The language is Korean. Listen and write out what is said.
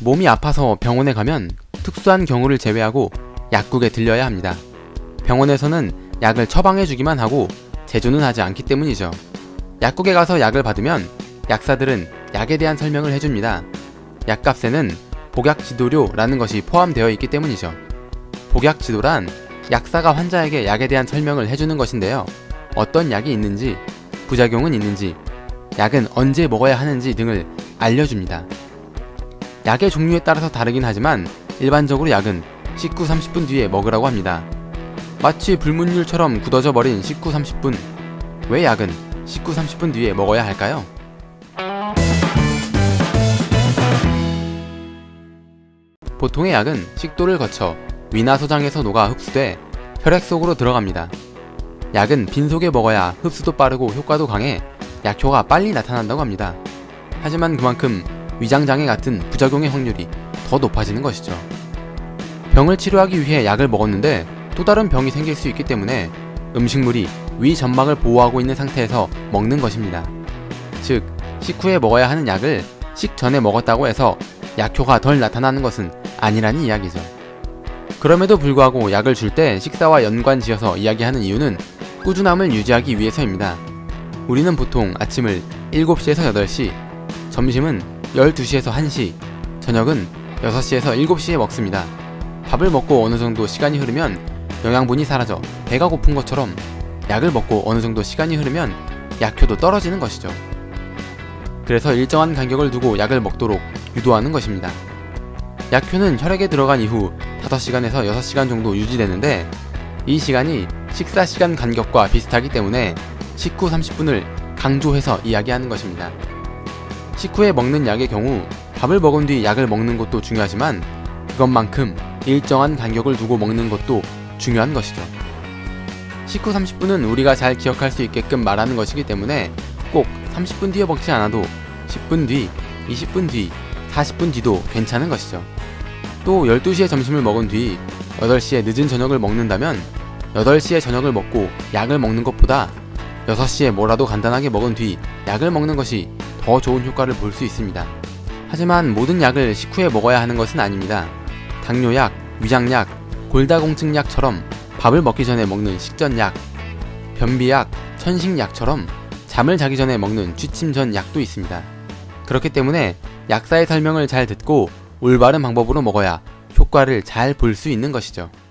몸이 아파서 병원에 가면 특수한 경우를 제외하고 약국에 들려야 합니다. 병원에서는 약을 처방해주기만 하고 제조는 하지 않기 때문이죠. 약국에 가서 약을 받으면 약사들은 약에 대한 설명을 해줍니다. 약값에는 복약지도료라는 것이 포함되어 있기 때문이죠. 복약지도란 약사가 환자에게 약에 대한 설명을 해주는 것인데요. 어떤 약이 있는지, 부작용은 있는지, 약은 언제 먹어야 하는지 등을 알려줍니다. 약의 종류에 따라서 다르긴 하지만 일반적으로 약은 식후 30분 뒤에 먹으라고 합니다. 마치 불문율처럼 굳어져 버린 식후 30분. 왜 약은 식후 30분 뒤에 먹어야 할까요? 보통의 약은 식도를 거쳐 위나 소장에서 녹아 흡수돼 혈액 속으로 들어갑니다. 약은 빈속에 먹어야 흡수도 빠르고 효과도 강해 약효가 빨리 나타난다고 합니다. 하지만 그만큼 위장장애 같은 부작용의 확률이 더 높아지는 것이죠. 병을 치료하기 위해 약을 먹었는데 또 다른 병이 생길 수 있기 때문에 음식물이 위 점막을 보호하고 있는 상태에서 먹는 것입니다. 즉, 식후에 먹어야 하는 약을 식전에 먹었다고 해서 약효가 덜 나타나는 것은 아니라는 이야기죠. 그럼에도 불구하고 약을 줄 때 식사와 연관지어서 이야기하는 이유는 꾸준함을 유지하기 위해서입니다. 우리는 보통 아침을 7시에서 8시, 점심은 12시에서 1시, 저녁은 6시에서 7시에 먹습니다. 밥을 먹고 어느 정도 시간이 흐르면 영양분이 사라져 배가 고픈 것처럼 약을 먹고 어느 정도 시간이 흐르면 약효도 떨어지는 것이죠. 그래서 일정한 간격을 두고 약을 먹도록 유도하는 것입니다. 약효는 혈액에 들어간 이후 5시간에서 6시간 정도 유지되는데 이 시간이 식사 시간 간격과 비슷하기 때문에 식후 30분을 강조해서 이야기하는 것입니다. 식후에 먹는 약의 경우 밥을 먹은 뒤 약을 먹는 것도 중요하지만 그것만큼 일정한 간격을 두고 먹는 것도 중요한 것이죠. 식후 30분은 우리가 잘 기억할 수 있게끔 말하는 것이기 때문에 꼭 30분 뒤에 먹지 않아도 10분 뒤, 20분 뒤, 40분 뒤도 괜찮은 것이죠. 또 12시에 점심을 먹은 뒤 8시에 늦은 저녁을 먹는다면 8시에 저녁을 먹고 약을 먹는 것보다 6시에 뭐라도 간단하게 먹은 뒤 약을 먹는 것이 더 좋은 효과를 볼 수 있습니다. 하지만 모든 약을 식후에 먹어야 하는 것은 아닙니다. 당뇨약, 위장약, 골다공증약처럼 밥을 먹기 전에 먹는 식전약, 변비약, 천식약처럼 잠을 자기 전에 먹는 취침 전 약도 있습니다. 그렇기 때문에 약사의 설명을 잘 듣고 올바른 방법으로 먹어야 효과를 잘 볼 수 있는 것이죠.